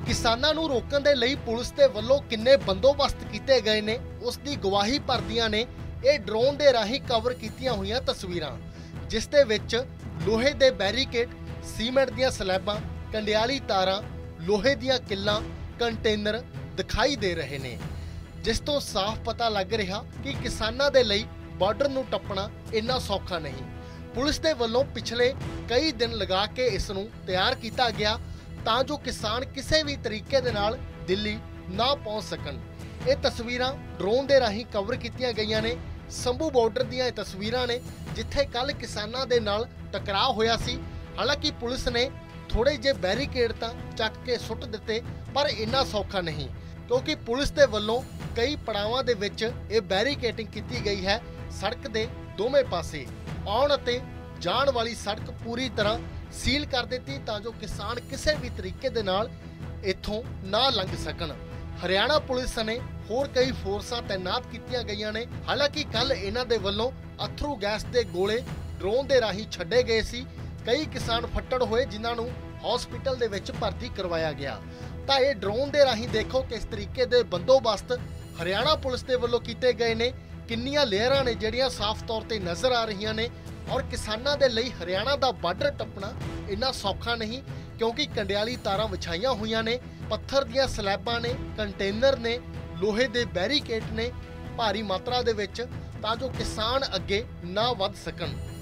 किसानां नूं रोकण दे लई पुलिस दे वल्लों किन्ने बंदोबस्त कीते गए ने उस दी गवाही भरदियां ने ਇਹ ड्रोन दे राही कवर कीतियां होईयां तस्वीरां, जिस दे विच लोहे दे बैरीकेड, सीमेंट दीयां स्लैबां, कंडियाली तारां, लोहे दीयां किल्लां, कंटेनर दिखाई दे रहे ने, जिस तो साफ पता लग रहा कि किसानां दे लई बार्डर नूं टप्पना इन्ना सौखा नहीं। पुलिस दे वल्लों पिछले कई दिन लगा के इस नूं तैयार कीता गया तां जो किसान किसी भी तरीके दे नाल दिल्ली ना पहुंच सकन। ये तस्वीरां ड्रोन दे राही कवर कीतियां गईयां ने। संभू बॉर्डर दीयां ये तस्वीरां ने जिथे कल किसानां दे नाल टकराव होया सी। हालांकि पुलिस ने थोड़े जे बैरीकेड तां चक के सुट दिते, पर इन्ना सौखा नहीं, क्योंकि पुलिस दे वल्लों कई पड़ावां दे विच ये बैरीकेडिंग कीती गई है। सड़क दे दोवें पासे आउण अते जाण वाली सड़क पूरी तरह सील कर दित्ती तां जो किसान किसी भी तरीके दे नाल इत्थों ना लंघ सकन। हरियाणा पुलिस ने होर कई फोर्सां तैनात कीतियां गईयां ने। हालांकि कल इन्हां दे वल्लों अथरू गैस दे गोले ड्रोन दे राही छड्डे गए सी। कई किसान फट्टड़ होए जिन्हां नूं हॉस्पिटल दे विच भर्ती करवाया गया। तां इह ड्रोन दे राही देखो किस तरीके दे बंदोबस्त हरियाणा पुलिस दे वल्लों कीते गए ने, किन्नियां लेयरां ने जिहड़ियां साफ तौर ते नज़र आ रहीआं ने। और किसानां दे लई हरियाणा दा बार्डर टप्पना इन्ना सौखा नहीं, क्योंकि कंडियाली तारां विछाईआं होईआं ने, पत्थर दीयां स्लैबां ने, कंटेनर ने, लोहे दे बैरीकेड ने भारी मात्रा दे विच, तां जो किसान अगे ना वध सकन।